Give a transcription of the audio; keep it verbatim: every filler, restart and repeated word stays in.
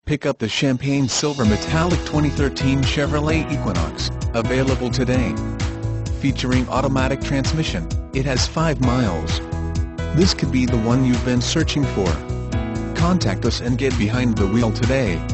Pick up the Champagne Silver Metallic twenty thirteen Chevrolet Equinox, available today. Featuring automatic transmission, it has five miles. This could be the one you've been searching for. Contact us and get behind the wheel today.